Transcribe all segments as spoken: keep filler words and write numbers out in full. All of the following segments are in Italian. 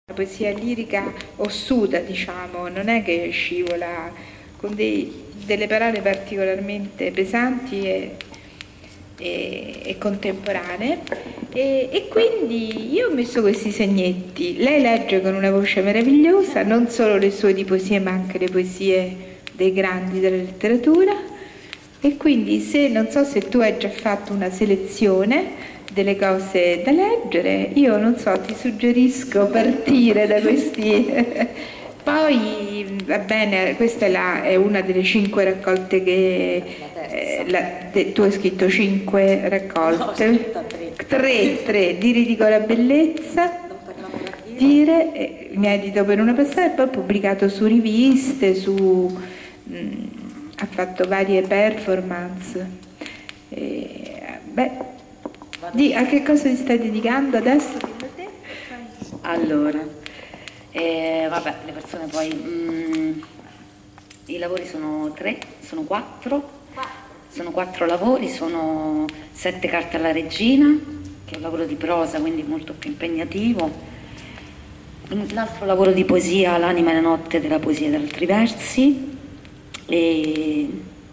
La poesia lirica ossuta, diciamo, non è che scivola con dei, delle parole particolarmente pesanti e, e, e contemporanee, e, e quindi io ho messo questi segnetti. Lei legge con una voce meravigliosa non solo le sue di poesie ma anche le poesie dei grandi della letteratura, e quindi se non so se tu hai già fatto una selezione delle cose da leggere, io non so, ti suggerisco partire da questi. Poi va bene, questa è, la, è una delle cinque raccolte che eh, la, de, tu hai scritto cinque raccolte, no, tre. tre, tre, di ridicola bellezza, dire, eh, inedito per una passata, e poi pubblicato su riviste, su, mh, ha fatto varie performance. E, beh, Di, a che cosa ti stai dedicando adesso? Allora, eh, vabbè, le persone poi, mm, i lavori sono tre, sono quattro, sono quattro lavori, sono sette carte alla regina, che è un lavoro di prosa, quindi molto più impegnativo. L'altro lavoro di poesia, L'anima e la notte della poesia ed altri versi, e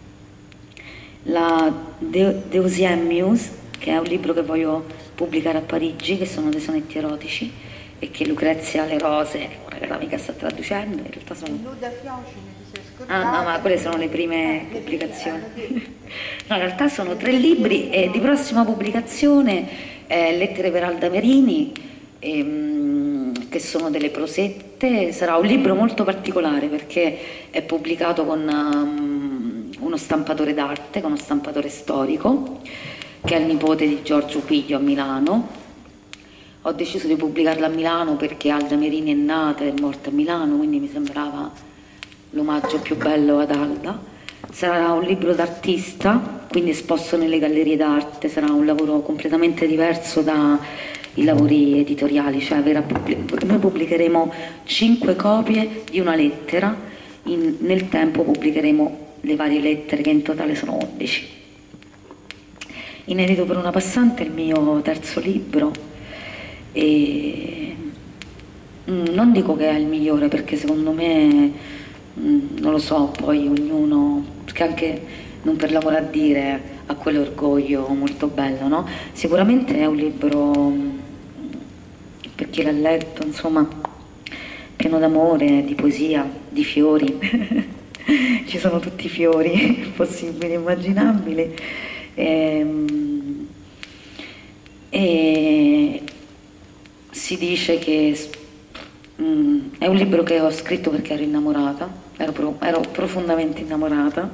la De Deuxième Muse, che è un libro che voglio pubblicare a Parigi, che sono dei sonetti erotici e che Lucrezia Le Rose, ora che la mica sta traducendo, in realtà sono... Ah no, ma quelle sono le prime pubblicazioni. No, in realtà sono tre libri e di prossima pubblicazione eh, Lettere per Alda Merini, ehm, che sono delle prosette. Sarà un libro molto particolare perché è pubblicato con um, uno stampatore d'arte, con uno stampatore storico, che è il nipote di Giorgio Quiglio a Milano. Ho deciso di pubblicarla a Milano perché Alda Merini è nata e è morta a Milano, quindi mi sembrava l'omaggio più bello ad Alda. Sarà un libro d'artista, quindi esposto nelle gallerie d'arte, sarà un lavoro completamente diverso dai lavori editoriali, cioè noi pubblicheremo cinque copie di una lettera, in, nel tempo pubblicheremo le varie lettere, che in totale sono undici. Inedito per una passante è il mio terzo libro e non dico che è il migliore perché secondo me, non lo so, poi ognuno, perché anche non per l'amore a dire ha quell'orgoglio molto bello, no? Sicuramente è un libro, per chi l'ha letto, insomma, pieno d'amore, di poesia, di fiori. Ci sono tutti i fiori possibili e immaginabili. E, e si dice che mm, è un libro che ho scritto perché ero innamorata, ero, pro, ero profondamente innamorata,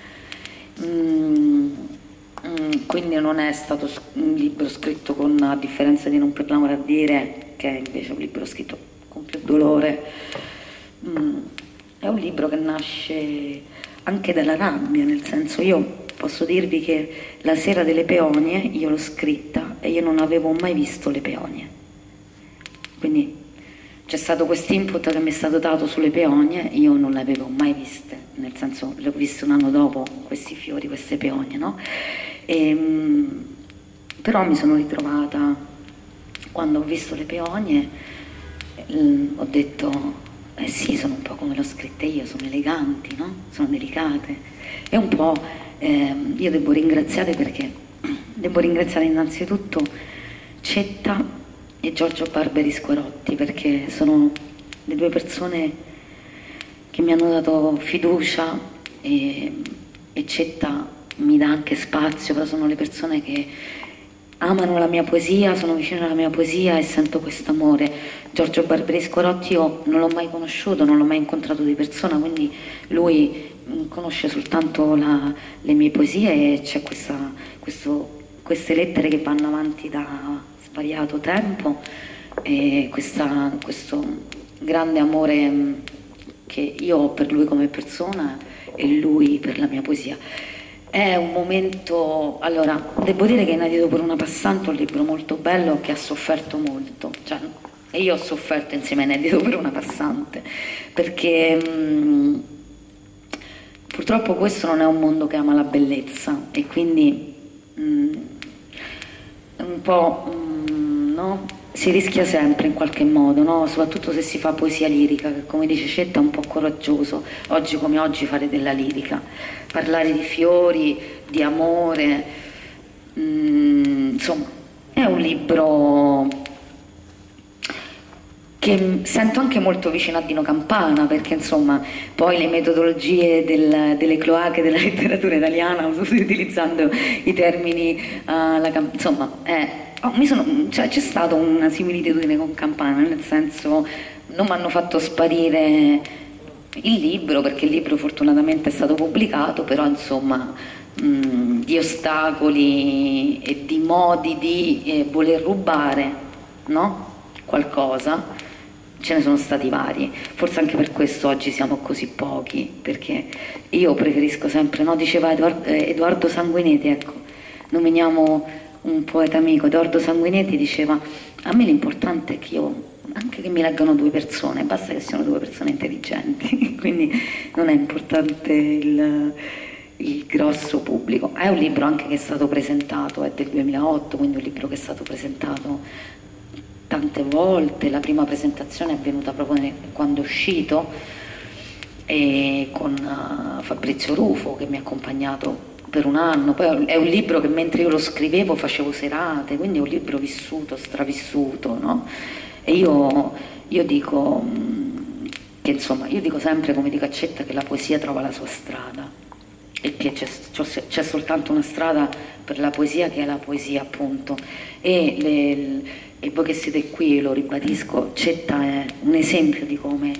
mm, mm, quindi non è stato un libro scritto con, a differenza di Non per l'amore a dire, che è invece un libro scritto con più dolore. Mm, è un libro che nasce anche dalla rabbia, nel senso, io posso dirvi che La sera delle peonie io l'ho scritta e io non avevo mai visto le peonie, quindi c'è stato questo input che mi è stato dato sulle peonie, io non le avevo mai viste, nel senso le ho viste un anno dopo, questi fiori, queste peonie, no? E, però mi sono ritrovata, quando ho visto le peonie, ho detto, eh sì, sono un po' come l'ho scritta io, sono eleganti, no? Sono delicate, e un po' Eh, io devo ringraziare perché devo ringraziare innanzitutto Cetta e Giorgio Barberi Squarotti, perché sono le due persone che mi hanno dato fiducia, e, e Cetta mi dà anche spazio, però sono le persone che amano la mia poesia, sono vicine alla mia poesia e sento questo amore. Giorgio Barberi Squarotti io non l'ho mai conosciuto, non l'ho mai incontrato di persona, quindi lui conosce soltanto la, le mie poesie, e c'è questa, questo, queste lettere che vanno avanti da svariato tempo, e questa, questo grande amore che io ho per lui come persona e lui per la mia poesia. È un momento, allora, devo dire che Inedito per una passante è un libro molto bello che ha sofferto molto, cioè, e io ho sofferto insieme a Inedito per una passante, perché mh, purtroppo questo non è un mondo che ama la bellezza, e quindi mh, un po' mh, no? si rischia sempre in qualche modo, no? Soprattutto se si fa poesia lirica, che come dice Cetta è un po' coraggioso, oggi come oggi fare della lirica, parlare di fiori, di amore, mm, insomma è un libro che sento anche molto vicino a Dino Campana, perché insomma poi le metodologie del, delle cloache della letteratura italiana, utilizzando i termini, uh, la, insomma, eh, oh, mi sono, cioè, c'è stata una similitudine con Campana, nel senso non mi hanno fatto sparire il libro, perché il libro fortunatamente è stato pubblicato, però insomma mh, di ostacoli e di modi di eh, voler rubare, no? Qualcosa ce ne sono stati vari, forse anche per questo oggi siamo così pochi, perché io preferisco sempre, no? Diceva Edoardo, eh, Edoardo Sanguinetti, ecco, nominiamo un poeta amico, Edoardo Sanguinetti diceva: a me l'importante è che io, anche che mi leggano due persone, basta che siano due persone intelligenti, quindi non è importante il, il grosso pubblico. È un libro anche che è stato presentato, è del duemilaotto, quindi un libro che è stato presentato tante volte. La prima presentazione è avvenuta proprio quando è uscito, e con uh, Fabrizio Rufo che mi ha accompagnato per un anno. Poi è un libro che mentre io lo scrivevo facevo serate, quindi è un libro vissuto, stravissuto, no? E io, io dico che insomma, io dico sempre, come dico a Cetta, che la poesia trova la sua strada, e che c'è soltanto una strada per la poesia, che è la poesia, appunto. E le, E voi che siete qui, lo ribadisco, Cetta è un esempio di come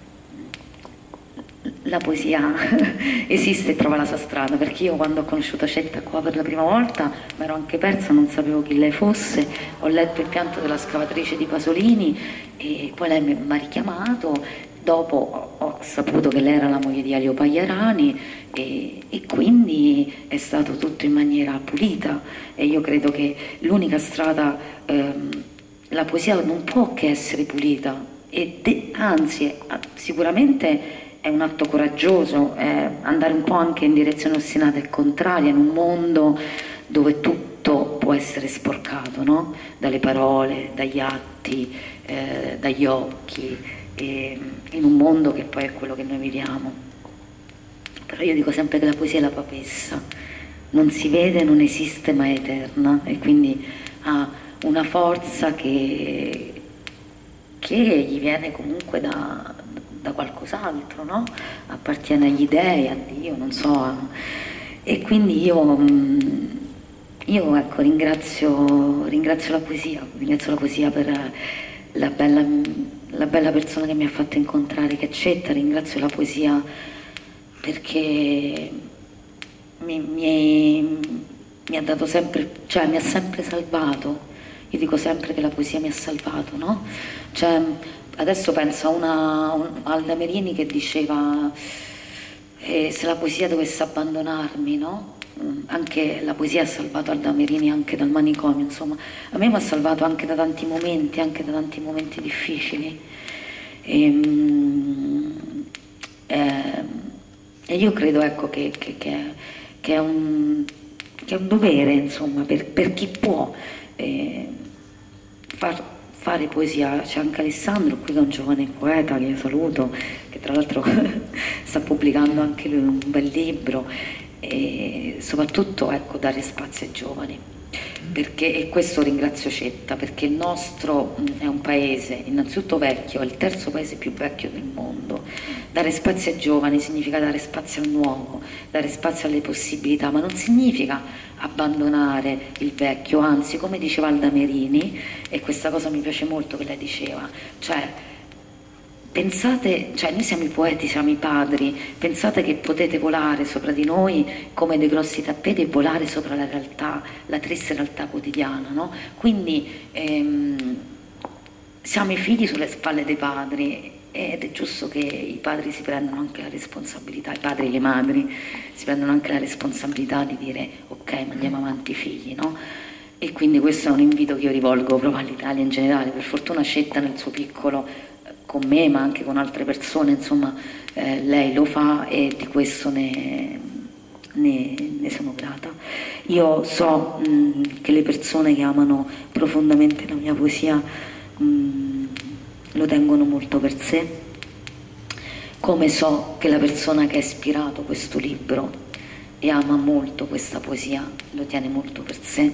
la poesia esiste e trova la sua strada, perché io quando ho conosciuto Cetta qua per la prima volta mi ero anche persa, non sapevo chi lei fosse, ho letto Il pianto della scavatrice di Pasolini e poi lei mi ha richiamato, dopo ho saputo che lei era la moglie di Elio Pagliarani e, e quindi è stato tutto in maniera pulita, e io credo che l'unica strada, ehm, la poesia non può che essere pulita, e de, anzi è, sicuramente è un atto coraggioso, è andare un po' anche in direzione ostinata e contraria in un mondo dove tutto può essere sporcato, no? Dalle parole, dagli atti, eh, dagli occhi, e, in un mondo che poi è quello che noi viviamo. Però io dico sempre che la poesia è la papessa, non si vede, non esiste, ma è eterna, e quindi ha una forza che, che gli viene comunque da, da qualcos'altro, no? Appartiene agli dèi, a Dio, non so. E quindi io, io ecco, ringrazio, ringrazio la poesia, ringrazio la poesia per la bella, la bella persona che mi ha fatto incontrare, che è Cetta, ringrazio la poesia perché mi, mi, mi ha dato sempre, cioè mi ha sempre salvato. Io dico sempre che la poesia mi ha salvato, no? Cioè, adesso penso a una, un, Alda Merini che diceva eh, se la poesia dovesse abbandonarmi, no? Anche la poesia ha salvato Alda Merini anche dal manicomio, insomma. A me mi ha salvato anche da tanti momenti, anche da tanti momenti difficili. E, eh, e io credo, ecco, che, che, che, che, è un, che è un dovere, insomma, per, per chi può eh, far, fare poesia. C'è anche Alessandro qui, che è un giovane poeta che io saluto, che tra l'altro sta pubblicando anche lui un bel libro, e soprattutto, ecco, dare spazio ai giovani, perché, e questo ringrazio Cetta, perché il nostro è un paese innanzitutto vecchio, è il terzo paese più vecchio del mondo. Dare spazio ai giovani significa dare spazio al nuovo, dare spazio alle possibilità, ma non significa abbandonare il vecchio, anzi, come diceva Alda Merini, e questa cosa mi piace molto che lei diceva, cioè pensate, cioè noi siamo i poeti, siamo i padri, pensate che potete volare sopra di noi come dei grossi tappeti e volare sopra la realtà, la triste realtà quotidiana, no? Quindi ehm, siamo i figli sulle spalle dei padri, ed è giusto che i padri si prendano anche la responsabilità, i padri e le madri si prendono anche la responsabilità di dire ok, mandiamo avanti i figli, no? E quindi questo è un invito che io rivolgo proprio all'Italia in generale. Per fortuna Cetta nel suo piccolo, con me ma anche con altre persone, insomma, eh, lei lo fa, e di questo ne, ne, ne sono grata. Io so mh, che le persone che amano profondamente la mia poesia mh, lo tengono molto per sé, come so che la persona che ha ispirato questo libro e ama molto questa poesia lo tiene molto per sé,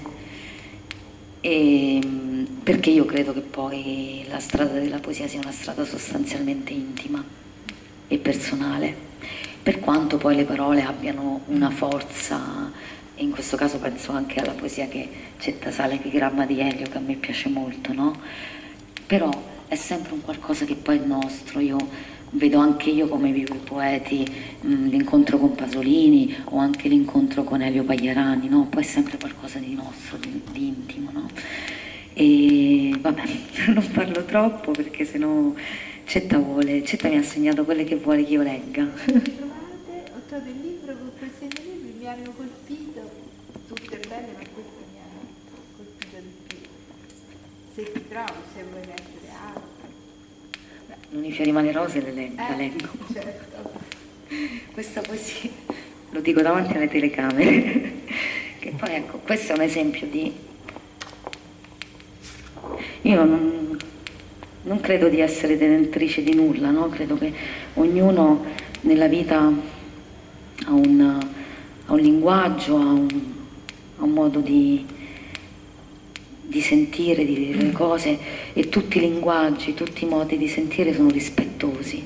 e, perché io credo che poi la strada della poesia sia una strada sostanzialmente intima e personale, per quanto poi le parole abbiano una forza, e in questo caso penso anche alla poesia che c'è Tasale, Epigramma di Elio, che a me piace molto, no? Però è sempre un qualcosa che poi è nostro. Io vedo anche io come vivo i poeti, l'incontro con Pasolini o anche l'incontro con Elio Pagliarani, no? Poi è sempre qualcosa di nostro, di, di intimo, no? E vabbè, non parlo troppo perché sennò Cetta vuole, Cetta mi ha segnato quelle che vuole che io legga. Ho trovato il libro con questi libri, mi hanno colpito, tutte belle, ma queste mi hanno colpito di più. Se ti trovi, se vuoi leggere altro. Non i fiori ma le rose le leggo, eh, la leggo. Certo. Questa poesia, lo dico davanti alle telecamere, che poi ecco, questo è un esempio di... Io non, non credo di essere detentrice di nulla, no? Credo che ognuno nella vita ha un, ha un linguaggio, ha un, ha un modo di, di sentire, di dire le cose, e tutti i linguaggi, tutti i modi di sentire sono rispettosi.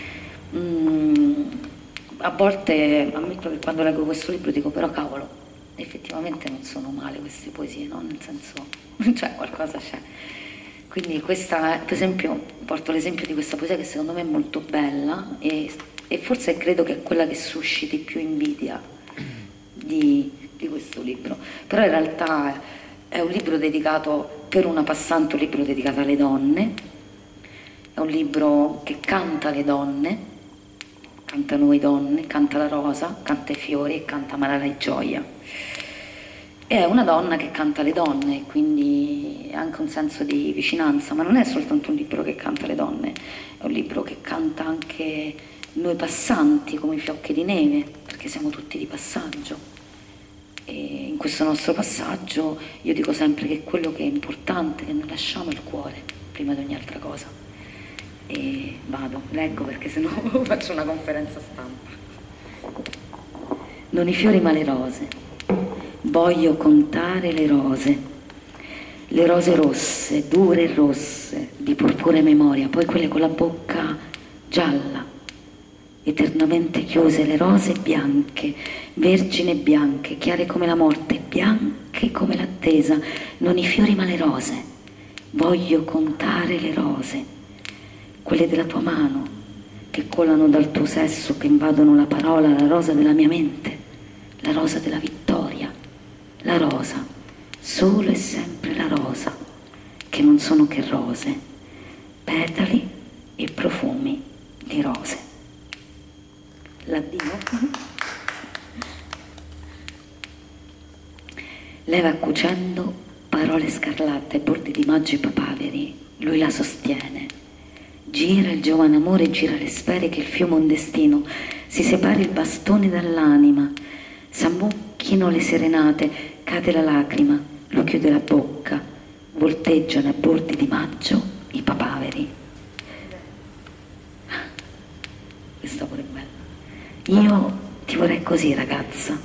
Mm, a volte ammetto che quando leggo questo libro dico però cavolo, effettivamente non sono male queste poesie, no? Nel senso, cioè qualcosa c'è. Quindi questa, per esempio, porto l'esempio di questa poesia che secondo me è molto bella e, e forse credo che è quella che susciti più invidia di, di questo libro. Però in realtà è un libro dedicato, per una passante, un libro dedicato alle donne, è un libro che canta le donne, canta noi donne, canta la rosa, canta i fiori e canta Marala e Gioia. È una donna che canta le donne, quindi ha anche un senso di vicinanza, ma non è soltanto un libro che canta le donne, è un libro che canta anche noi passanti come i fiocchi di neve, perché siamo tutti di passaggio. E in questo nostro passaggio io dico sempre che quello che è importante, che noi lasciamo, è il cuore, prima di ogni altra cosa. E vado, leggo perché sennò faccio una conferenza stampa. Non i fiori ma le rose. Voglio contare le rose, le rose rosse, dure e rosse, di purpure memoria, poi quelle con la bocca gialla, eternamente chiuse, le rose bianche, vergini e bianche, chiare come la morte, bianche come l'attesa, non i fiori ma le rose. Voglio contare le rose, quelle della tua mano, che colano dal tuo sesso, che invadono la parola, la rosa della mia mente, la rosa della vittoria. La rosa, solo e sempre la rosa, che non sono che rose, petali e profumi di rose. L'addio. Lei va cucendo parole scarlatte, bordi di maggi papaveri, lui la sostiene. Gira il giovane amore, gira le sfere che il fiume un destino, si separi il bastone dall'anima, s'ammucchino le serenate, cade la lacrima, lo chiude la bocca, volteggiano a bordi di maggio i papaveri. Questa pure è bella. Io ti vorrei così, ragazza.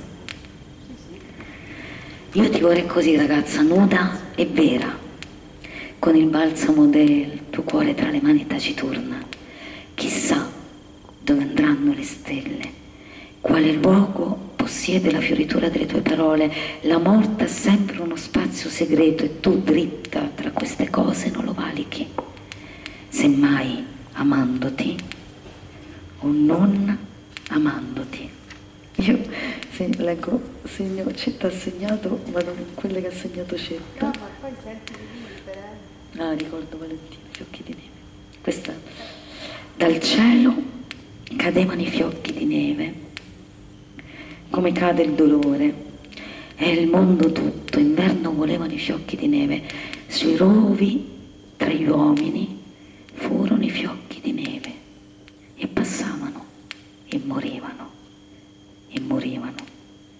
Io ti vorrei così, ragazza, nuda e vera, con il balsamo del tuo cuore tra le mani taciturna. Chissà dove andranno le stelle, quale luogo possiede la fioritura delle tue parole. La morte ha sempre uno spazio segreto e tu dritta tra queste cose non lo valichi. Semmai amandoti o non amandoti. Io se, leggo, segno, Cetta ha segnato, ma non quelle che ha segnato Cetta. No, ma poi senti di libera. Ah, ricordo Valentina, fiocchi di neve. Questa, dal cielo cadevano i fiocchi di neve, come cade il dolore, e il mondo tutto, inverno volevano i fiocchi di neve, sui rovi tra gli uomini furono i fiocchi di neve, e passavano, e morivano, e morivano,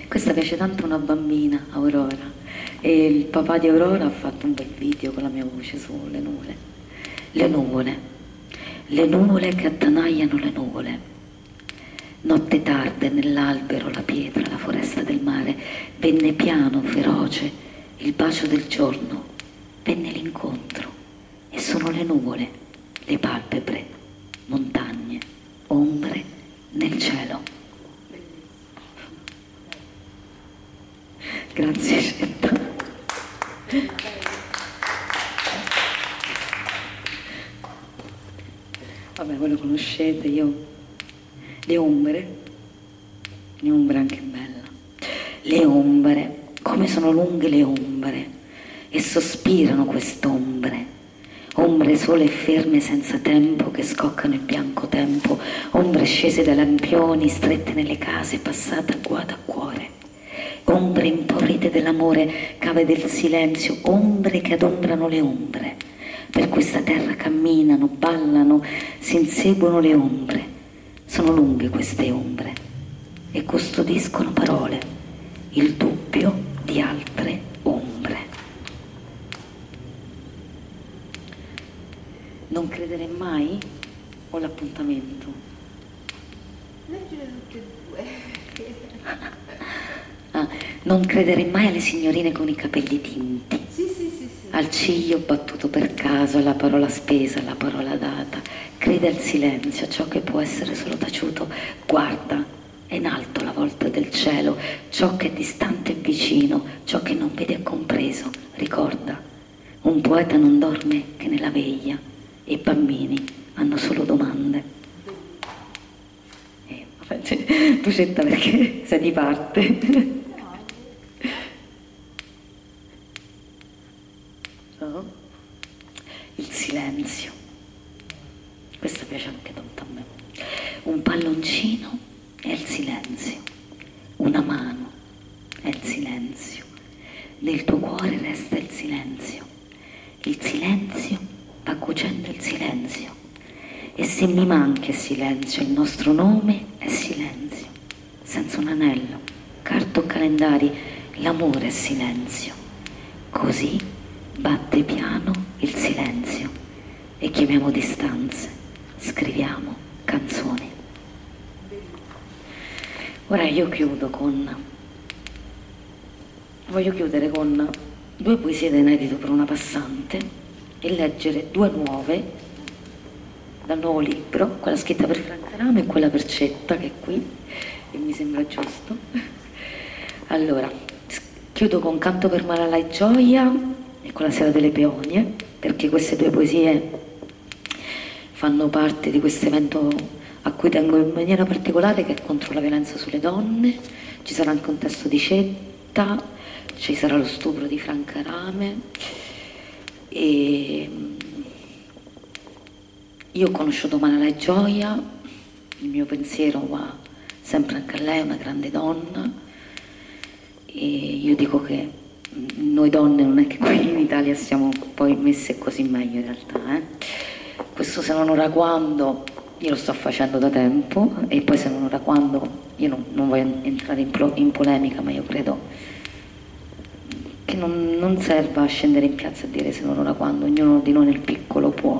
Questa piace tanto a una bambina, Aurora, e il papà di Aurora ha fatto un bel video con la mia voce sulle nuvole. Le nuvole, le nuvole che attanagliano le nuvole. Notte tarde nell'albero, la pietra, la foresta del mare, venne piano, feroce, il bacio del giorno, venne l'incontro, e sono le nuvole, le palpebre, montagne, ombre nel cielo. Grazie Scelta. Vabbè, voi lo conoscete, io le ombre, le ombre anche bella, le ombre, come sono lunghe le ombre, e sospirano quest'ombre, ombre sole e ferme senza tempo che scoccano il bianco tempo, ombre scese da lampioni, strette nelle case, passate a guada a cuore. Ombre impaurite dell'amore, cave del silenzio, ombre che adombrano le ombre. Per questa terra camminano, ballano, si inseguono le ombre. Sono lunghe queste ombre e custodiscono parole, il dubbio di altre ombre. Non credere mai o l'appuntamento? Leggere tutte e due. Ah, non credere mai alle signorine con i capelli tinti, Sì, sì, sì, sì. al ciglio battuto per caso, alla parola spesa, alla parola data. Crede al silenzio, a ciò che può essere solo taciuto. Guarda, è in alto la volta del cielo, ciò che è distante e vicino, ciò che non vede è compreso. Ricorda, un poeta non dorme che nella veglia, e i bambini hanno solo domande. Eh, vabbè, tu scelta perché sei di parte. No? Il silenzio, questa piace anche tanto a me. Un palloncino è il silenzio, una mano è il silenzio, nel tuo cuore resta il silenzio, il silenzio va cucendo il silenzio, e se mi manca il silenzio, il nostro nome è silenzio, senza un anello, carta o calendari, l'amore è silenzio, così batte piano il silenzio e chiamiamo distanze, scriviamo canzoni. Ora io chiudo con, voglio chiudere con due poesie da inedito per una passante e leggere due nuove dal nuovo libro, quella scritta per Franca Rame e quella per Cetta, che è qui e mi sembra giusto. Allora, chiudo con Canto per Malala e Gioia e con La sera delle peonie, perché queste due poesie fanno parte di questo evento a cui tengo in maniera particolare, che è contro la violenza sulle donne. Ci sarà anche un testo di Cetta, ci sarà lo stupro di Franca Rame, e io ho conosciuto Malala e Gioia, il mio pensiero va sempre anche a lei, è una grande donna, e io dico che noi donne non è che qui in Italia siamo poi messe così meglio in realtà, eh? Questo se non ora quando, io lo sto facendo da tempo, e poi se non ora quando, io non, non voglio entrare in, in polemica, ma io credo che non, non serva a scendere in piazza a dire se non ora quando, ognuno di noi nel piccolo può,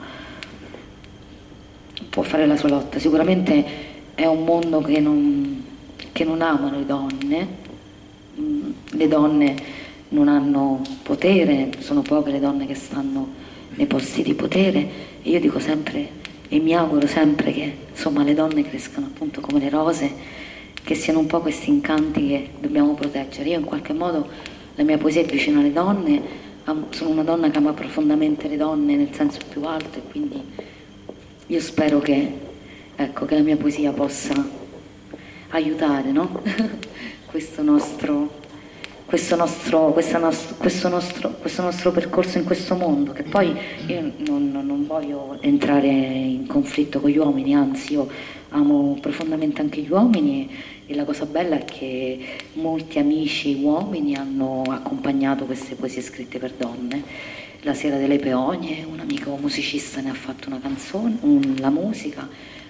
può fare la sua lotta. Sicuramente è un mondo che non, che non amano le donne, le donne non hanno potere, sono poche le donne che stanno nei posti di potere, e io dico sempre e mi auguro sempre che insomma le donne crescano appunto come le rose, che siano un po' questi incanti che dobbiamo proteggere. Io in qualche modo, la mia poesia è vicina alle donne, sono una donna che ama profondamente le donne nel senso più alto, e quindi io spero che, ecco, che la mia poesia possa aiutare, no? questo nostro Questo nostro, nostro, questo, nostro, questo nostro percorso in questo mondo, che poi io non, non voglio entrare in conflitto con gli uomini, anzi io amo profondamente anche gli uomini, e la cosa bella è che molti amici uomini hanno accompagnato queste poesie scritte per donne. La sera delle peonie, un amico musicista ne ha fatto una canzone, un, la musica,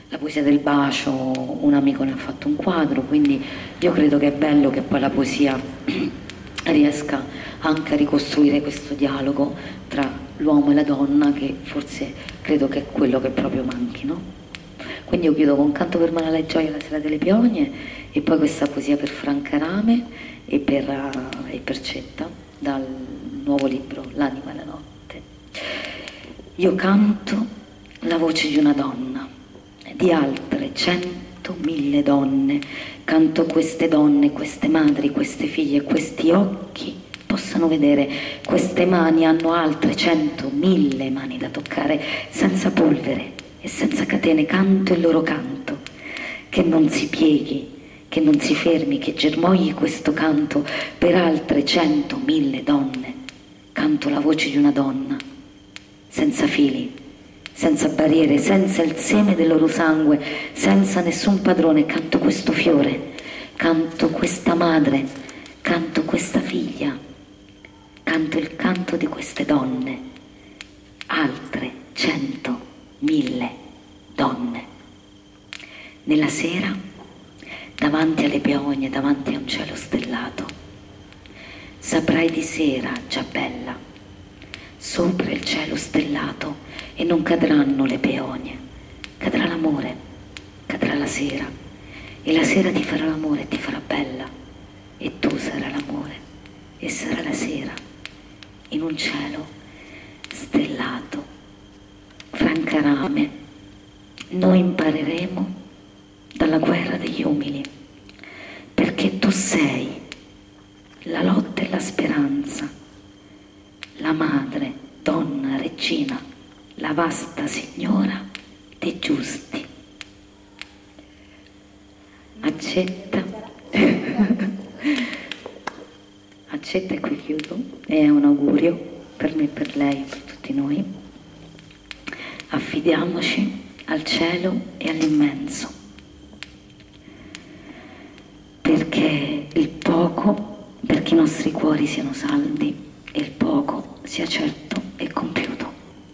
la poesia del bacio, un amico ne ha fatto un quadro, quindi io credo che è bello che poi la poesia riesca anche a ricostruire questo dialogo tra l'uomo e la donna, che forse credo che è quello che proprio manchi, no? Quindi io chiudo con Canto per mare alla gioia la sera delle piogne e poi questa poesia per Franca Rame e per, uh, e per Cetta dal nuovo libro L'anima e la notte. Io canto la voce di una donna, di altre cento mille donne, canto queste donne, queste madri, queste figlie, questi occhi possano vedere, queste mani hanno altre cento mille mani da toccare, senza polvere e senza catene, canto il loro canto, che non si pieghi, che non si fermi, che germogli questo canto per altre cento mille donne. Canto la voce di una donna, senza fili, senza barriere, senza il seme del loro sangue, senza nessun padrone. Canto questo fiore, canto questa madre, canto questa figlia, canto il canto di queste donne, altre cento mille donne. Nella sera, davanti alle peogne, davanti a un cielo stellato, saprai di sera, già bella, sopra il cielo stellato, e non cadranno le peogne, cadrà l'amore, cadrà la sera, e la sera ti farà l'amore e ti farà bella, e tu sarai l'amore e sarà la sera, in un cielo stellato. Franca Rame, noi impareremo dalla guerra degli umili, perché tu sei la lotta e la speranza, la madre, donna, regina, la vasta signora dei giusti. Accetta, accetta e qui chiudo, è un augurio per me, per lei e per tutti noi. Affidiamoci al cielo e all'immenso, perché il poco, perché i nostri cuori siano saldi e il poco sia certo e compiuto.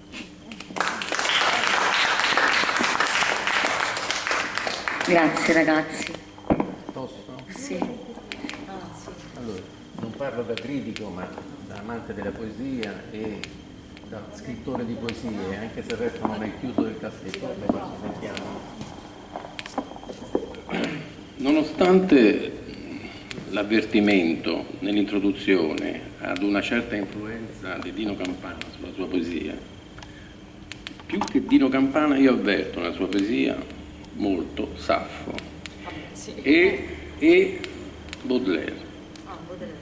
Grazie ragazzi. Posso? Sì. Allora, non parlo da critico, ma da amante della poesia e da scrittore di poesie, anche se il resto non è chiuso del cassetto. Vabbè, ci sentiamo. Nonostante l'avvertimento nell'introduzione ad una certa influenza di Dino Campana sulla sua poesia, più che Dino Campana io avverto nella sua poesia molto Saffo sì. e, e Baudelaire. Ah, Baudelaire.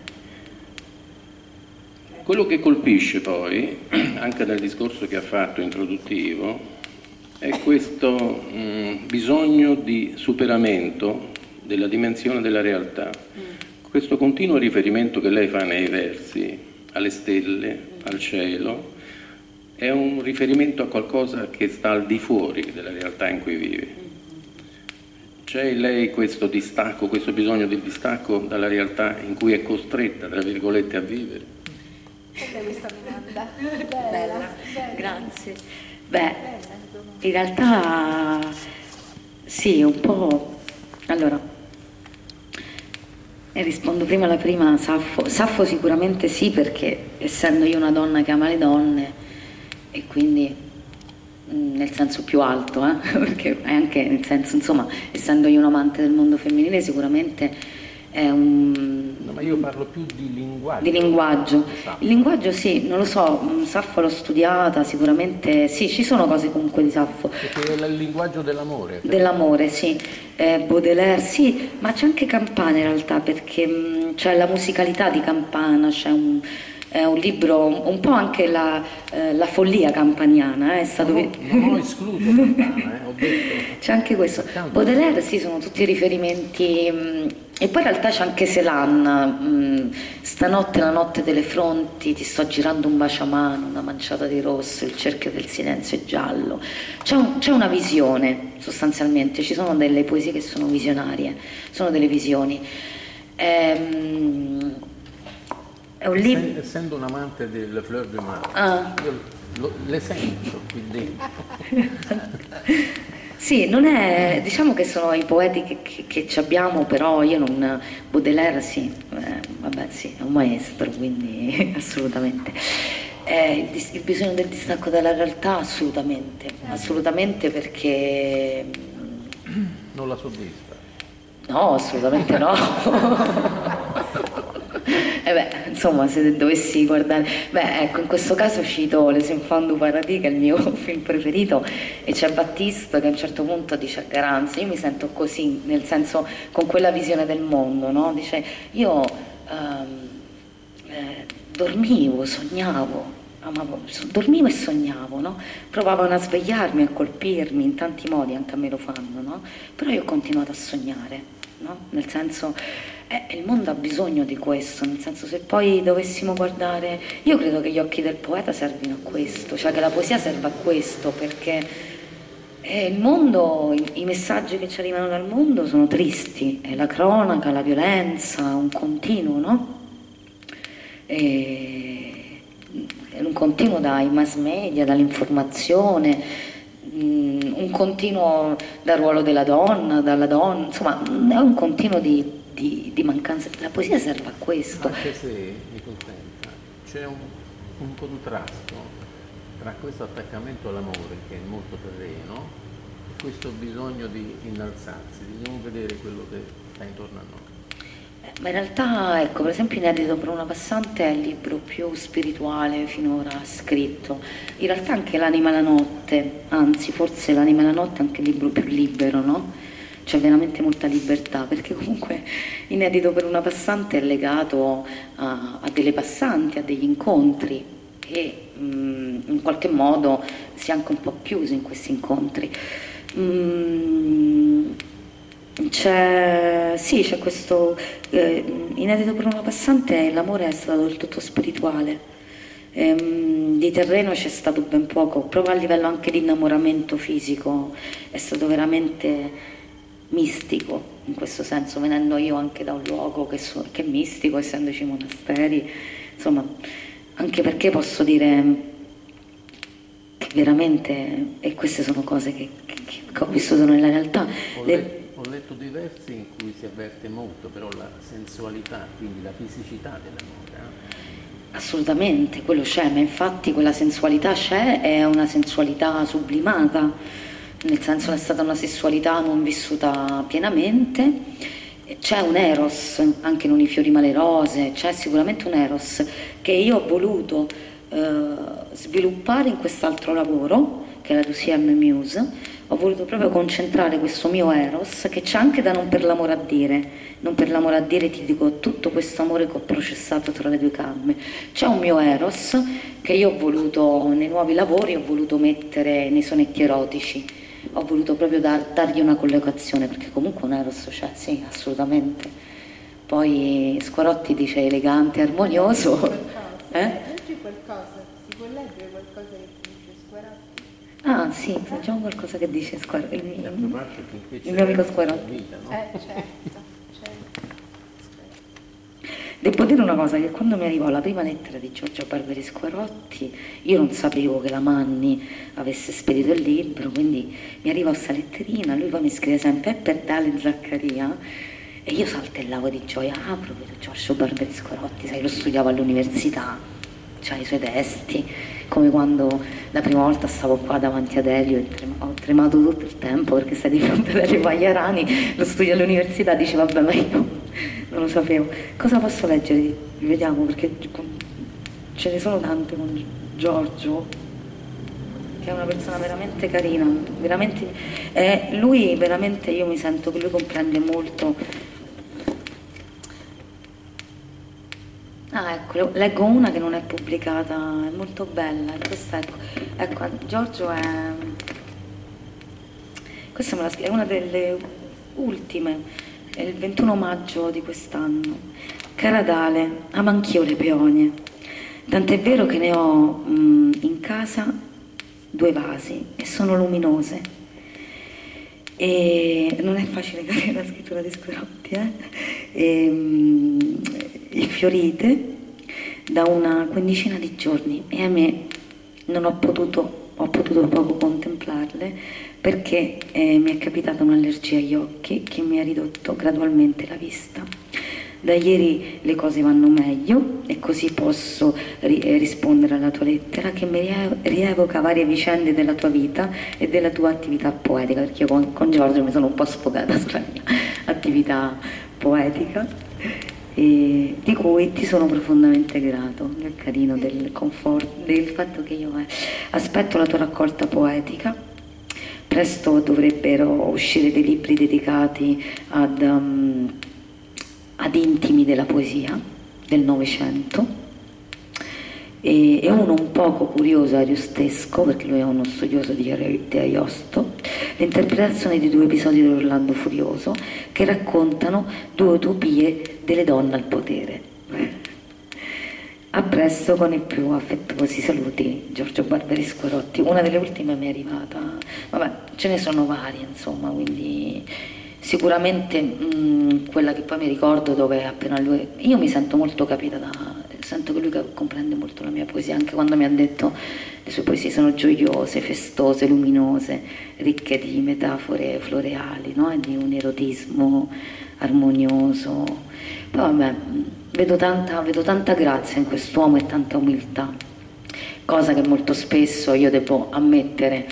Quello che colpisce poi, anche dal discorso che ha fatto introduttivo, è questo mh, bisogno di superamento della dimensione della realtà. Mm. Questo continuo riferimento che lei fa nei versi alle stelle, mm. al cielo, è un riferimento a qualcosa che sta al di fuori della realtà in cui vive. Mm. C'è in lei questo distacco, questo bisogno di distacco dalla realtà in cui è costretta, tra virgolette, a vivere? Bella questa domanda. Bella, bella. bella. Grazie. Beh, in realtà sì, un po'. Allora, e rispondo prima alla prima, Saffo. Saffo sicuramente sì, perché essendo io una donna che ama le donne, e quindi mh, nel senso più alto, eh? Perché è anche nel senso, insomma, essendo io un amante del mondo femminile, sicuramente è un... No, ma io parlo più di linguaggio. Di linguaggio. Il linguaggio sì, non lo so, Saffo l'ho studiata, sicuramente sì, ci sono cose comunque di Saffo. Perché è il linguaggio dell'amore. Dell'amore, sì. Eh, Baudelaire, sì, ma c'è anche Campana in realtà, perché c'è la musicalità di Campana, c'è un... È un libro, un po' anche la, eh, la follia campaniana, eh, è stato... Non ho, non ho escluso Campana, eh, ho detto... C'è anche questo. Baudelaire, sì, sono tutti riferimenti... Mh, e poi in realtà c'è anche Celan, mh, stanotte la notte delle fronti, ti sto girando un baciamano, una manciata di rosso, il cerchio del silenzio è giallo. C'è un, c'è una visione, sostanzialmente, ci sono delle poesie che sono visionarie, sono delle visioni. Ehm, È un libro... Essendo un amante del Fleur de Mar, ah. io lo, le sento qui dentro. Sì, non è, diciamo che sono i poeti che, che, che ci abbiamo, però io non, Baudelaire sì, eh, vabbè sì, è un maestro, quindi assolutamente. Eh, il, il bisogno del distacco dalla realtà, assolutamente, assolutamente perché... Non la soddisfa? No, assolutamente no. E beh, insomma, se dovessi guardare... Beh, ecco, in questo caso cito Les Enfants du Paradis, che è il mio film preferito, e c'è Battiste che a un certo punto dice a Garanzi, io mi sento così, nel senso, con quella visione del mondo, no? Dice, io ehm, eh, dormivo, sognavo, amavo, so, dormivo e sognavo, no? Provavano a svegliarmi, a colpirmi, in tanti modi anche a me lo fanno, no? Però io ho continuato a sognare, no? Nel senso... Eh, il mondo ha bisogno di questo, nel senso, se poi dovessimo guardare, io credo che gli occhi del poeta servino a questo, cioè che la poesia serva a questo, perché eh, il mondo, i, i messaggi che ci arrivano dal mondo sono tristi, è la cronaca, la violenza, un continuo, no? E, è un continuo dai mass media, dall'informazione, mh, un continuo dal ruolo della donna, dalla donna, insomma, è un continuo di Di, di mancanza. La poesia serve a questo. Anche se, mi consenta, c'è un, un contrasto tra questo attaccamento all'amore, che è molto terreno, e questo bisogno di innalzarsi, di non vedere quello che sta intorno a noi. Eh, ma in realtà, ecco, per esempio Inedito per una passante è il libro più spirituale finora scritto. In realtà anche L'anima e la notte, anzi forse L'anima e la notte è anche il libro più libero, no? C'è veramente molta libertà, perché comunque Inedito per una passante è legato a, a delle passanti, a degli incontri e mh, in qualche modo si è anche un po' chiuso in questi incontri. Mm, c'è, sì, c'è questo eh, Inedito per una passante, l'amore è stato del tutto spirituale. Ehm, di terreno c'è stato ben poco, proprio a livello anche di innamoramento fisico, è stato veramente mistico, in questo senso, venendo io anche da un luogo che, so, che è mistico, essendoci monasteri, insomma, anche perché posso dire che veramente, e queste sono cose che, che, che ho vissuto nella realtà. Ho, le... let, ho letto diversi in cui si avverte molto, però la sensualità, quindi la fisicità dell'amore. Eh? Assolutamente, quello c'è, ma infatti quella sensualità c'è, è una sensualità sublimata, nel senso è stata una sessualità non vissuta pienamente, c'è un eros anche in I fiori ma le rose, c'è sicuramente un eros che io ho voluto eh, sviluppare in quest'altro lavoro che è la Douzième Muse. Ho voluto proprio concentrare questo mio eros, che c'è anche da non per l'amore a dire, non per l'amore a dire ti dico tutto questo amore che ho processato tra le due calme, c'è un mio eros che io ho voluto nei nuovi lavori, ho voluto mettere nei sonetti erotici. Ho voluto proprio dar, dargli una collocazione, perché comunque un eros c'è, sì, assolutamente. Poi Squarotti dice elegante, armonioso. Eh? Leggi qualcosa, si può leggere qualcosa che dice Squarotti? Ah sì, leggiamo qualcosa che dice Squarotti, il, il, il, il mio amico Squarotti. Vita, no? Eh, certo, certo. Devo dire una cosa, che quando mi arrivò la prima lettera di Giorgio Barberi Squarotti, io non sapevo che la Manni avesse spedito il libro, quindi mi arrivò questa letterina, lui poi mi scrive sempre, è per Dale Zaccaria, e io saltellavo di gioia, ah, proprio Giorgio Barberi Squarotti, sai, lo studiavo all'università, c'ha i suoi testi, come quando la prima volta stavo qua davanti ad Elio e trem- ho tremato tutto il tempo perché stai di fronte ad Elio Pagliarani, lo studio all'università, dici vabbè, ma io non lo sapevo. Cosa posso leggere? Vediamo, perché ce ne sono tante con Giorgio, che è una persona veramente carina, veramente, eh, lui veramente, io mi sento che lui comprende molto. Ah, ecco, leggo una che non è pubblicata, è molto bella, questa ecco, ecco, Giorgio è, questa me la scrive, è una delle ultime, è il ventuno maggio di quest'anno. Cara Dale, amo anch'io le peonie, tant'è vero che ne ho mh, in casa due vasi e sono luminose. E non è facile capire la scrittura di Squarotti, eh? E, mh, fiorite da una quindicina di giorni e a me non ho potuto, ho potuto poco contemplarle perché eh, mi è capitata un'allergia agli occhi che mi ha ridotto gradualmente la vista. Da ieri le cose vanno meglio e così posso ri rispondere alla tua lettera che mi rievoca varie vicende della tua vita e della tua attività poetica, perché io con, con Giorgio mi sono un po' sfogata sulla mia attività poetica, e di cui ti sono profondamente grato, del carino, del conforto, del fatto che io eh, aspetto la tua raccolta poetica. Presto dovrebbero uscire dei libri dedicati ad... Um, ad intimi della poesia del Novecento, e, e uno un poco curioso, Ariostesco, perché lui è uno studioso di, di Ariosto, l'interpretazione di due episodi dell'Orlando Furioso che raccontano due utopie delle donne al potere. A presto, con i più affettuosi saluti, Giorgio Barberi Squarotti. Una delle ultime mi è arrivata, vabbè, ce ne sono varie, insomma, quindi... Sicuramente mh, quella che poi mi ricordo, dove appena lui... Io mi sento molto capita da... sento che lui comprende molto la mia poesia, anche quando mi ha detto le sue poesie sono gioiose, festose, luminose, ricche di metafore floreali, no? E di un erotismo armonioso. Poi vabbè, vedo tanta, vedo tanta grazia in quest'uomo e tanta umiltà, cosa che molto spesso io devo ammettere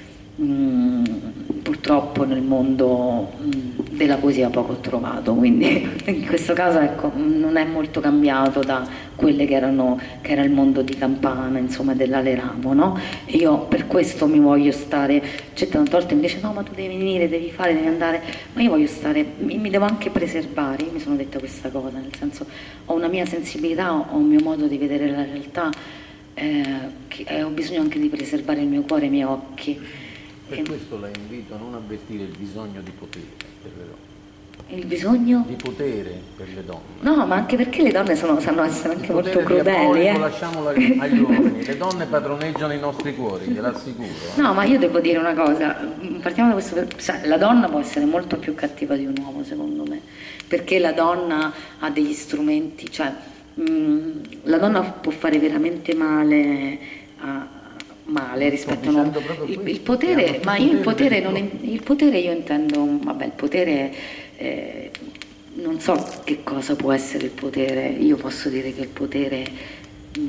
mh, purtroppo nel mondo mh, della poesia poco ho trovato, quindi in questo caso ecco, non è molto cambiato da quelle che erano che era il mondo di Campana, insomma, dell'Aleramo, no? E io per questo mi voglio stare, c'è tante volte mi dice no ma tu devi venire, devi fare, devi andare, ma io voglio stare, mi, mi devo anche preservare, io mi sono detta questa cosa, nel senso ho una mia sensibilità, ho un mio modo di vedere la realtà, eh, che, eh, ho bisogno anche di preservare il mio cuore e i miei occhi. Per questo la invito a non avvertire il bisogno di potere per le donne. Il bisogno? Di potere per le donne. No, ma anche perché le donne sono, sanno essere anche molto crudeli. Eh? Lasciamolo agli uomini, le donne padroneggiano i nostri cuori, glielo assicuro. Eh. No, ma io devo dire una cosa, partiamo da questo, la donna può essere molto più cattiva di un uomo secondo me, perché la donna ha degli strumenti, cioè mh, la donna può fare veramente male a... male rispetto a un uomo. Il, il potere, ma io il potere non il potere io intendo, vabbè, il potere eh, non so che cosa può essere il potere. Io posso dire che il potere, mh,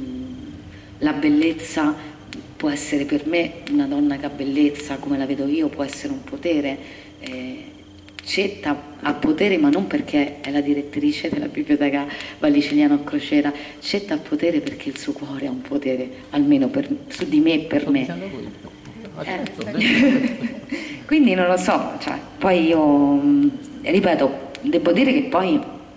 la bellezza può essere per me, una donna che ha bellezza come la vedo io può essere un potere. eh, Cetta ha potere, ma non perché è la direttrice della biblioteca Valliciliano a Crociera. Cetta ha potere perché il suo cuore ha un potere, almeno per, su di me e per me. Eh. Quindi non lo so, cioè, poi io ripeto, devo dire che poi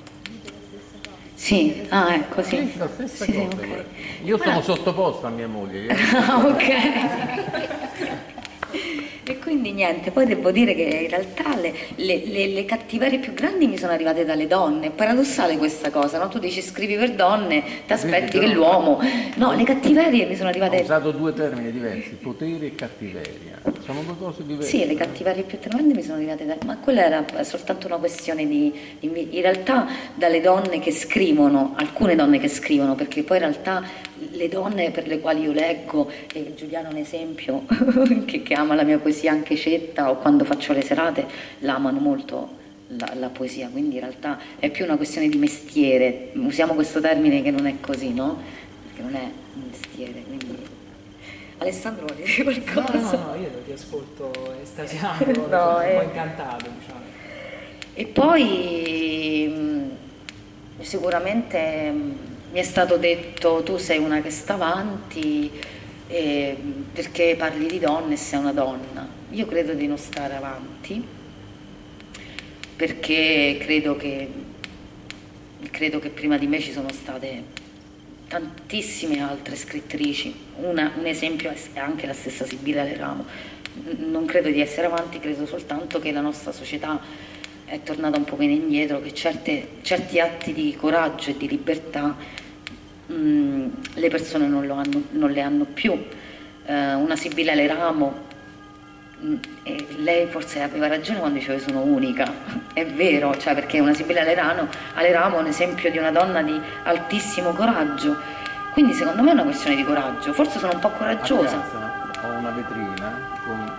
sì, ah ecco sì, sì, la stessa sì, cosa, okay. Io sono ah. sottoposto a mia moglie. Ah, ok. E quindi niente, poi devo dire che in realtà le, le, le, le cattiverie più grandi mi sono arrivate dalle donne. È paradossale questa cosa, no? Tu dici scrivi per donne, ti aspetti che l'uomo... No, le cattiverie mi sono arrivate... Ho usato due termini diversi, potere e cattiveria. Sono due cose diverse. Sì, le cattiverie più tremendi mi sono arrivate da... Ma quella era soltanto una questione di... di... In realtà dalle donne che scrivono, alcune donne che scrivono, perché poi in realtà le donne per le quali io leggo, e Giuliano è un esempio, che, che ama la mia poesia, anche Cetta, o quando faccio le serate, l'amano molto la, la poesia, quindi in realtà è più una questione di mestiere, usiamo questo termine che non è così, no? Perché non è un mestiere, quindi... Alessandro vuole dire qualcosa? No, no, no, io ti ascolto estasiato, no, sono eh. un po' incantato, diciamo. E poi mh, sicuramente mh, mi è stato detto tu sei una che sta avanti eh, perché parli di donne e sei una donna. Io credo di non stare avanti perché credo che, credo che prima di me ci sono state tantissime altre scrittrici. Una, un esempio è anche la stessa Sibilla Aleramo. Non credo di essere avanti, credo soltanto che la nostra società è tornata un pochino indietro, che certe, certi atti di coraggio e di libertà mh, le persone non, lo hanno, non le hanno più. Eh, una Sibilla Aleramo, mh, e lei forse aveva ragione quando diceva sono unica, è vero, cioè perché una Sibilla Aleramo, Aleramo è un esempio di una donna di altissimo coraggio, quindi secondo me è una questione di coraggio, forse sono un po' coraggiosa. A piazza ho una vetrina con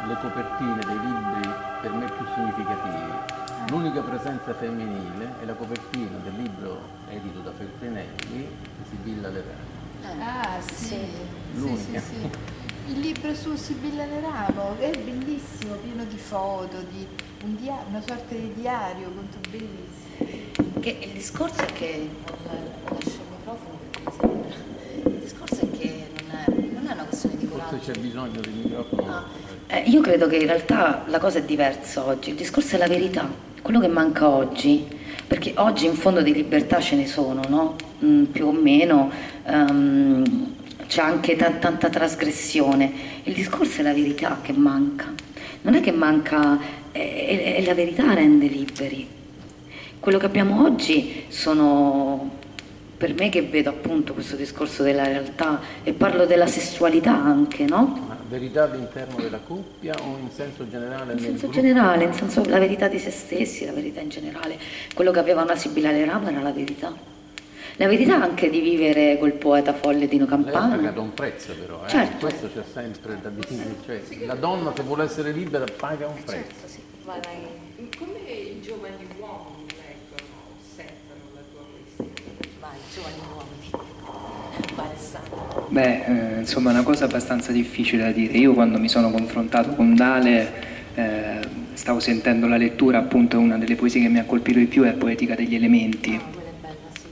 le copertine dei libri per me più significativi. L'unica presenza femminile è la copertina del libro edito da Feltrinelli, Sibilla Leramo. Ah, sì. Sì, L'unica. sì, sì. Il libro su Sibilla Leramo è bellissimo, pieno di foto, di un dia- una sorta di diario, molto bellissimo. Che il discorso è che, lascio il microfono perché mi sembra, il discorso è che non è, non è una questione di coraggio. Forse c'è bisogno del microfono. No. Eh, io credo che in realtà la cosa è diversa oggi, il discorso è la verità, quello che manca oggi, perché oggi in fondo di libertà ce ne sono, no? Mm, più o meno, um, c'è anche t- tanta trasgressione, il discorso è la verità che manca, non è che manca, è, è la verità rende liberi. Quello che abbiamo oggi sono, per me che vedo appunto questo discorso della realtà e parlo della sessualità anche, no? Ma verità all'interno della coppia o in senso generale? In nel senso gruppo? generale, in senso la verità di se stessi, la verità in generale. Quello che aveva una Sibilla Leramo era la verità. La verità anche di vivere col poeta folle Dino Lei ha Campana. pagato un prezzo però, eh? Certo. Questo c'è sempre da dire, cioè la donna se vuole essere libera paga un prezzo. Certo, sì. Vai, vai. Come i giovani uomini leggono, osservano la tua poesia? Vai, giovani uomini. Vai, Alessandro. Beh, eh, insomma è una cosa abbastanza difficile da dire. Io quando mi sono confrontato con Dale eh, stavo sentendo la lettura, appunto una delle poesie che mi ha colpito di più è Poetica degli elementi. Ah, quella è bella, sì.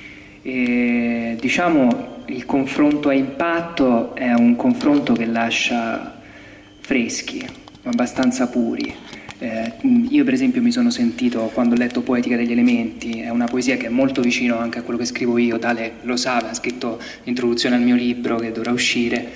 E, diciamo il confronto a impatto è un confronto che lascia freschi, abbastanza puri. Eh, io per esempio mi sono sentito, quando ho letto Poetica degli elementi, è una poesia che è molto vicino anche a quello che scrivo io, Dale lo sa, ha scritto l'introduzione al mio libro che dovrà uscire,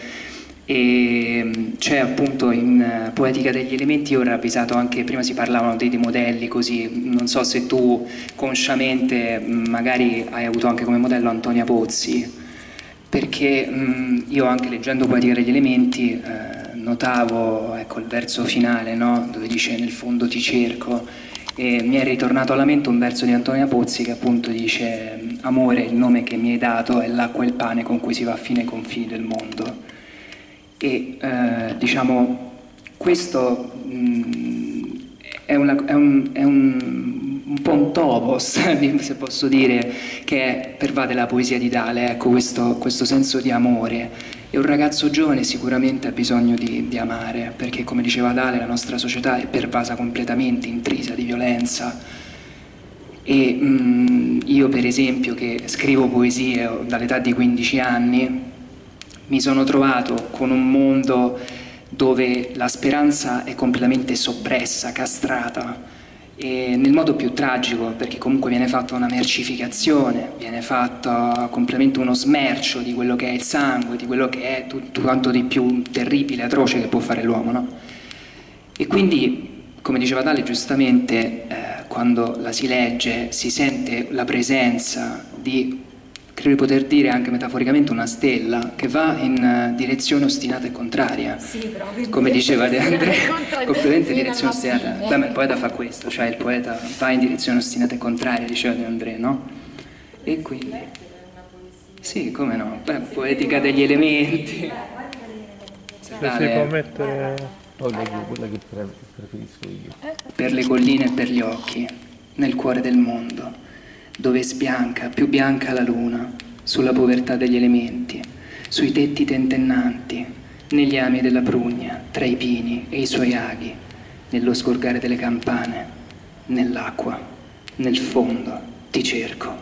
e c'è appunto in Poetica degli elementi, io ho ravvisato anche, prima si parlavano dei, dei modelli così, non so se tu consciamente magari hai avuto anche come modello Antonia Pozzi, perché mh, io anche leggendo Poetica degli elementi eh, notavo, ecco, il verso finale, no? Dove dice nel fondo ti cerco, e mi è ritornato alla mente un verso di Antonia Pozzi che appunto dice amore, il nome che mi hai dato è l'acqua e il pane con cui si va fino ai confini del mondo. E eh, diciamo questo mh, è, una, è, un, è un, un po' un topos, se posso dire, che pervade la poesia di Dale, ecco, questo, questo senso di amore. E un ragazzo giovane sicuramente ha bisogno di, di amare, perché come diceva Dale la nostra società è pervasa completamente, intrisa di violenza. E mh, io per esempio che scrivo poesie dall'età di quindici anni, mi sono trovato con un mondo dove la speranza è completamente soppressa, castrata, e nel modo più tragico, perché comunque viene fatta una mercificazione, viene fatto completamente uno smercio di quello che è il sangue, di quello che è tutto quanto di più terribile, atroce che può fare l'uomo, no? E quindi, come diceva Dale giustamente, eh, quando la si legge si sente la presenza di, credo di poter dire anche metaforicamente, una stella che va in uh, direzione ostinata e contraria, Sì, però come diceva De André, contraria, completamente fino direzione alla ostinata. fine. Beh, ma il poeta fa questo, cioè il poeta va in direzione ostinata e contraria, diceva De André, no? E quindi sì, come no? Beh, Poetica degli elementi. Se si può mettere... Poi leggo quella che pre- preferisco io. Per le colline e per gli occhi, nel cuore del mondo, dove sbianca, più bianca la luna, sulla povertà degli elementi, sui tetti tentennanti, negli ami della prugna, tra i pini e i suoi aghi, nello sgorgare delle campane, nell'acqua, nel fondo, ti cerco.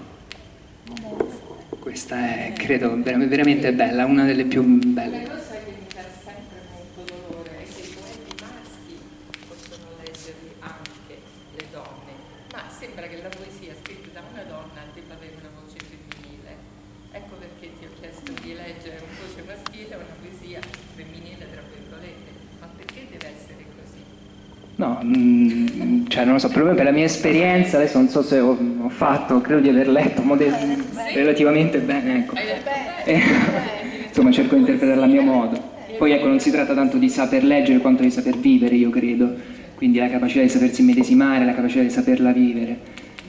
Questa è, credo, ver- veramente bella, una delle più belle. La cosa che mi fa sempre molto dolore è che i poeti maschi possono leggerli anche le donne, ma sembra che la poesia scritta da una donna debba avere una voce femminile. Ecco perché ti ho chiesto di leggere una voce maschile e una poesia femminile, tra virgolette, ma perché deve essere così? No, mm, cioè non lo so, per me, per la mia esperienza, adesso non so se ho, ho fatto, credo di aver letto mode- relativamente bene, ecco. Eh, insomma, cerco di interpretarla a mio modo. Poi ecco, non si tratta tanto di saper leggere quanto di saper vivere, io credo. Quindi la capacità di sapersi immedesimare, la capacità di saperla vivere.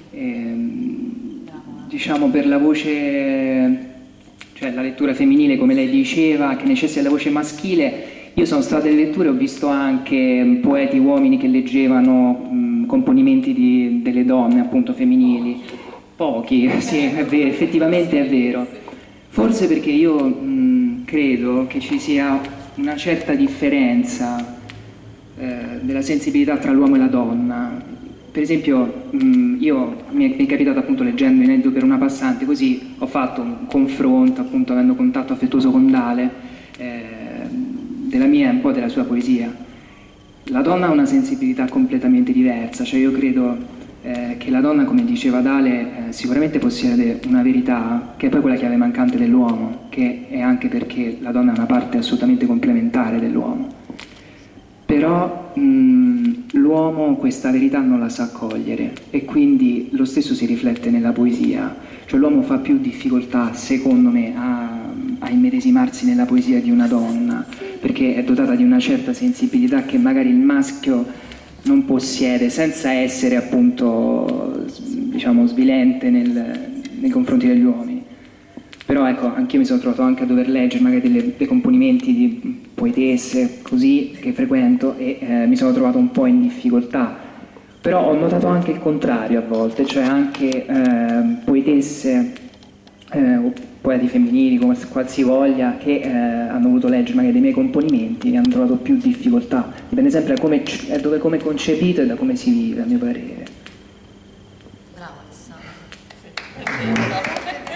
Ehm, diciamo per la voce, cioè la lettura femminile, come lei diceva, che necessita della voce maschile, io sono stato alle letture, ho visto anche poeti uomini che leggevano mh, componimenti di, delle donne, appunto femminili, pochi, sì, è vero, effettivamente è vero. Forse perché io mh, credo che ci sia una certa differenza eh, della sensibilità tra l'uomo e la donna. Per esempio, mh, io mi è, mi è capitato appunto leggendo Inedito per una passante, così ho fatto un confronto, appunto avendo contatto affettuoso con Dale, eh, della mia e un po' della sua poesia. La donna ha una sensibilità completamente diversa, cioè io credo eh, che la donna, come diceva Dale, eh, sicuramente possiede una verità che è poi quella chiave mancante dell'uomo, che è anche perché la donna è una parte assolutamente complementare dell'uomo. Però l'uomo questa verità non la sa cogliere e quindi lo stesso si riflette nella poesia, cioè l'uomo fa più difficoltà, secondo me, a, a immedesimarsi nella poesia di una donna, perché è dotata di una certa sensibilità che magari il maschio non possiede, senza essere appunto, diciamo, svilente nel, nei confronti degli uomini. Però ecco, anch'io mi sono trovato anche a dover leggere magari delle, dei componimenti di poetesse così che frequento e eh, mi sono trovato un po' in difficoltà. Però ho notato anche il contrario a volte, cioè anche eh, poetesse eh, o poeti femminili, come qualsivoglia, che eh, hanno voluto leggere magari dei miei componimenti e hanno trovato più difficoltà. Dipende sempre da come, dove come è concepito e da come si vive, a mio parere. Bravo Alessandro.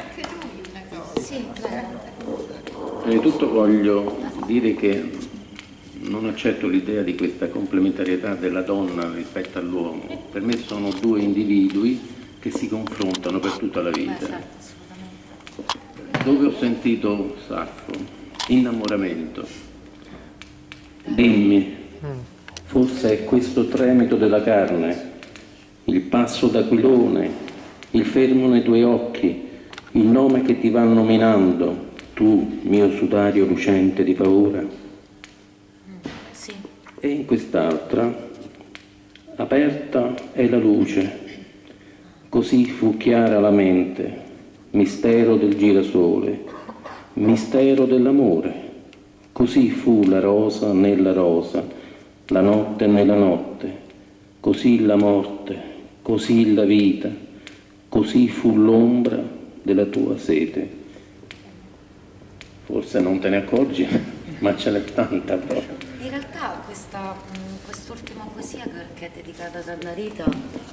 Prima di tutto voglio dire che non accetto l'idea di questa complementarietà della donna rispetto all'uomo. Per me sono due individui che si confrontano per tutta la vita. Dove ho sentito Saffo? Innamoramento. Dimmi, forse è questo tremito della carne, il passo d'aquilone, il fermo nei tuoi occhi, il nome che ti va nominando, tu, mio sudario lucente di paura. Sì. E in quest'altra, aperta è la luce, così fu chiara la mente, mistero del girasole, mistero dell'amore, così fu la rosa nella rosa, la notte nella notte, così la morte, così la vita, così fu l'ombra della tua sete. Forse non te ne accorgi, ma ce n'è tanta proprio. In realtà questa, quest'ultima poesia che è dedicata ad Annarita,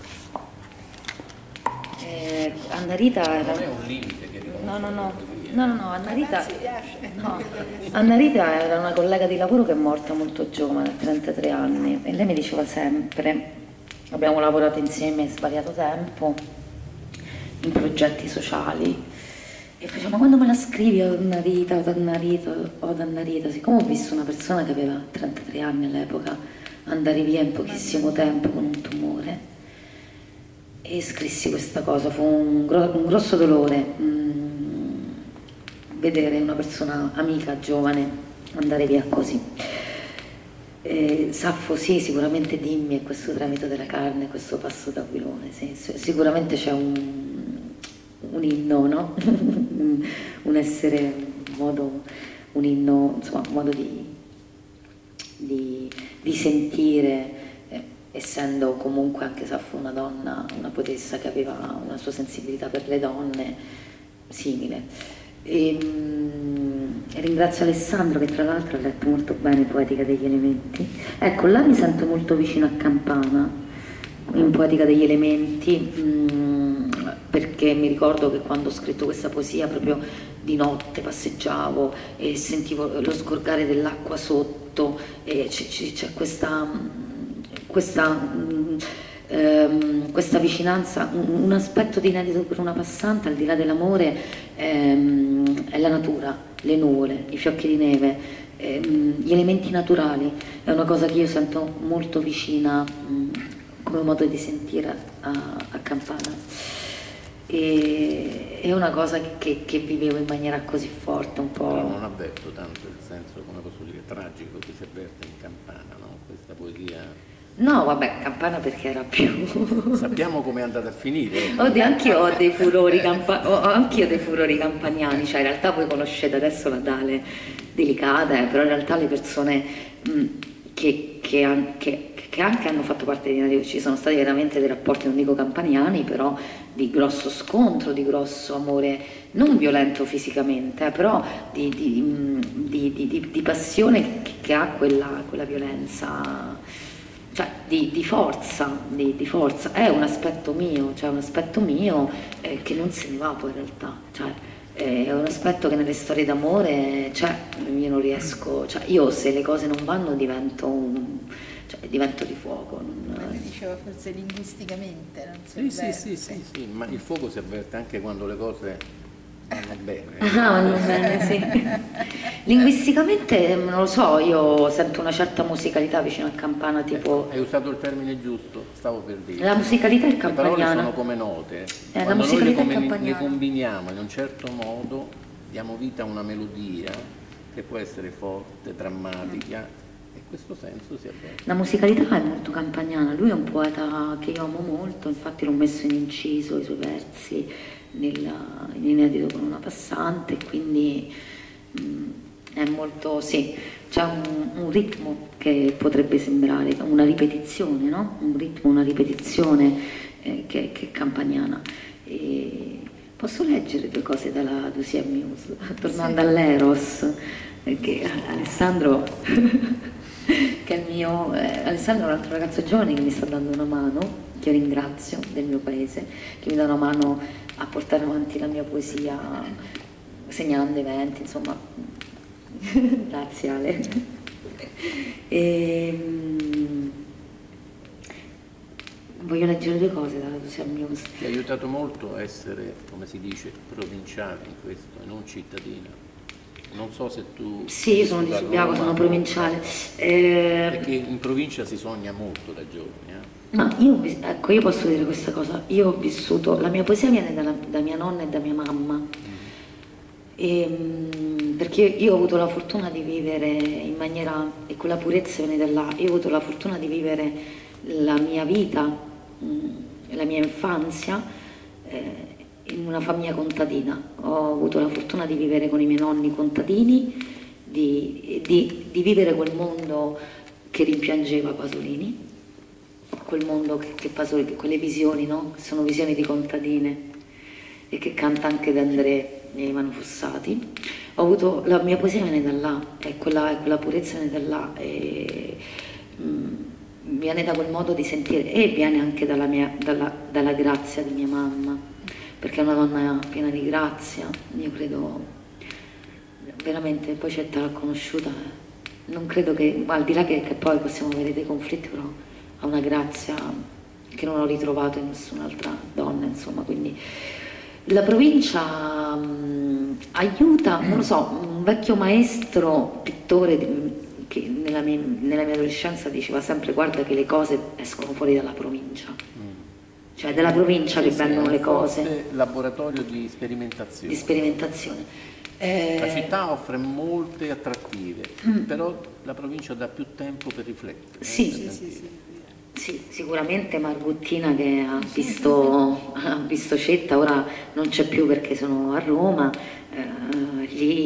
eh, Annarita era... Non è un limite che... No, no, no, no, no, no, Annarita, no. Annarita era una collega di lavoro che è morta molto giovane, a trentatré anni, e lei mi diceva sempre, abbiamo lavorato insieme svariato tempo in progetti sociali, e faceva, ma quando me la scrivi ad Annarita, ad Annarita, ad Annarita, siccome ho visto una persona che aveva trentatré anni all'epoca andare via in pochissimo tempo con un tumore, e scrissi questa cosa, fu un, gro un grosso dolore mh, vedere una persona amica, giovane, andare via così. E Saffo sì, sicuramente Dimmi è questo tremito della carne, questo passo d'aquilone, sì, sicuramente c'è un un inno, no? un essere, un modo, un inno, insomma, un modo di, di, di sentire, eh, essendo comunque anche Saffo una donna, una poetessa che aveva una sua sensibilità per le donne simile. E, mh, ringrazio Alessandro che tra l'altro ha letto molto bene Poetica degli Elementi. Ecco, là mi sento molto vicino a Campana in Poetica degli Elementi, mh, perché mi ricordo che quando ho scritto questa poesia proprio di notte passeggiavo e sentivo lo sgorgare dell'acqua sotto, e c'è questa, questa, ehm, questa vicinanza, un, un aspetto di Inedito per una passante, al di là dell'amore, ehm, è la natura, le nuvole, i fiocchi di neve, ehm, gli elementi naturali, è una cosa che io sento molto vicina mh, come modo di sentire a, a Campana. E è una cosa che, che vivevo in maniera così forte, un po'. Però non avverto tanto il senso, come posso dire, tragico che si avverte in Campana, no? Questa poesia No, vabbè, Campana perché era più... Sappiamo come è andata a finire. Oddio, anch'io ho dei furori, campa... ho anch'io dei furori campaniani, cioè in realtà voi conoscete adesso la Dale delicata, eh, però in realtà le persone mh, che, che, an che, che anche hanno fatto parte di Nadio, ci sono stati veramente dei rapporti, non dico campaniani, però di grosso scontro, di grosso amore, non violento fisicamente, eh, però di, di, mh, di, di, di, di passione che, che ha quella, quella violenza... Cioè, di, di forza, di, di forza, è un aspetto mio, cioè un aspetto mio eh, che non se ne va poi in realtà, cioè, eh, è un aspetto che nelle storie d'amore, cioè, io non riesco, cioè, io se le cose non vanno divento, un, cioè, divento di fuoco. Non... Ma diceva forse linguisticamente, non si sì, sì, sì, sì, sì, ma il fuoco si avverte anche quando le cose vanno bene. Ah, vanno bene, sì. Linguisticamente, non lo so, io sento una certa musicalità vicino a Campana, tipo... Hai usato il termine giusto, stavo per dire. La musicalità è campagnana. Le parole sono come note. Eh, quando noi le, com le combiniamo in un certo modo, diamo vita a una melodia che può essere forte, drammatica, e in questo senso si avverte. La musicalità è molto campagnana, lui è un poeta che io amo molto, infatti l'ho messo in inciso i suoi versi nella, in inedito con una passante, quindi mh, è molto, sì, c'è un, un ritmo che potrebbe sembrare una ripetizione, no? Un ritmo, una ripetizione eh, che, che è campagnana. E posso leggere due cose dalla Dossier Muse, tornando sì. all'Eros, perché Alessandro, che è il mio, eh, Alessandro è un altro ragazzo giovane che mi sta dando una mano, che io ringrazio, del mio paese, che mi dà una mano a portare avanti la mia poesia, segnalando eventi, insomma. Grazie Ale. E, um, voglio leggere due cose dalla Dossier Muse. Ti ha aiutato molto a essere, come si dice, provinciale in questo, e non cittadina. Non so se tu... Sì, io sono di Subiaco, sono provinciale. Eh, perché in provincia si sogna molto da giovani. Eh? No, io, ecco, io posso dire questa cosa. Io ho vissuto, la mia poesia viene dalla, da mia nonna e da mia mamma. Mm. E, perché io ho avuto la fortuna di vivere in maniera, e quella purezza viene da là, io ho avuto la fortuna di vivere la mia vita, mh, la mia infanzia eh, in una famiglia contadina. Ho avuto la fortuna di vivere con i miei nonni contadini, di, di, di vivere quel mondo che rimpiangeva Pasolini, quel mondo che, che Pasolini, quelle visioni, no? Che sono visioni di contadine e che canta anche De André e Ivano Fossati. Ho avuto, la mia poesia viene da là, e quella, quella purezza viene da là, e mh, viene da quel modo di sentire, e viene anche dalla, mia, dalla, dalla grazia di mia mamma, perché è una donna piena di grazia, io credo, veramente, poi c'è l'ha conosciuta, eh. non credo che, al di là che, che poi possiamo avere dei conflitti, però ha una grazia che non ho ritrovato in nessun'altra donna, insomma, quindi... La provincia mh, aiuta, non lo so, un vecchio maestro, pittore che nella mia, nella mia adolescenza diceva sempre: guarda che le cose escono fuori dalla provincia, mm. cioè dalla provincia sì, che sì, vengono le cose. Un laboratorio di sperimentazione. Di sperimentazione. Eh... La città offre molte attrattive, mm. però la provincia dà più tempo per riflettere. Sì, eh, sì, per sì, sì. Sì, sicuramente Margottina che ha visto, ha visto Cetta, ora non c'è più perché sono a Roma, eh,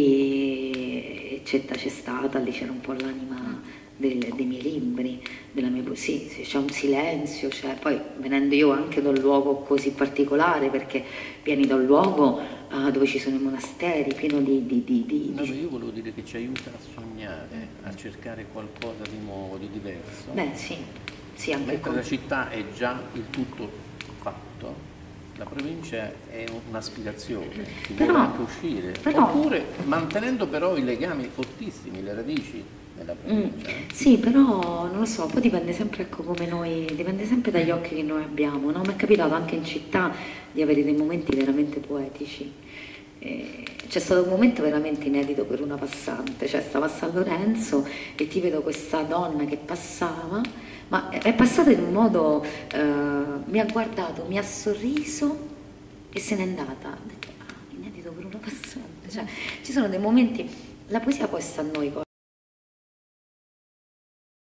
lì Cetta c'è stata, lì c'era un po' l'anima dei miei libri, della mia poesia, sì, c'è un silenzio, cioè, poi venendo io anche da un luogo così particolare, perché vieni da un luogo uh, dove ci sono i monasteri, pieno di... di, di, di no, io volevo dire che ci aiuta a sognare, a cercare qualcosa di nuovo, di diverso. Beh sì. Sì, anche mentre con... la città è già il tutto fatto, la provincia è un'aspirazione, si però, vuole anche uscire, però... oppure mantenendo però i legami fortissimi, le radici nella provincia. Mm, sì, però non lo so, poi dipende sempre, ecco, come noi, dipende sempre dagli occhi che noi abbiamo, no? Mi è capitato anche in città di avere dei momenti veramente poetici. C'è stato un momento veramente inedito per una passante, cioè stavo a San Lorenzo e ti vedo questa donna che passava, ma è passata in un modo, eh, mi ha guardato, mi ha sorriso e se n'è andata. Ho detto, ah, inedito per una passante. Cioè, ci sono dei momenti, la poesia può essere a noi poi,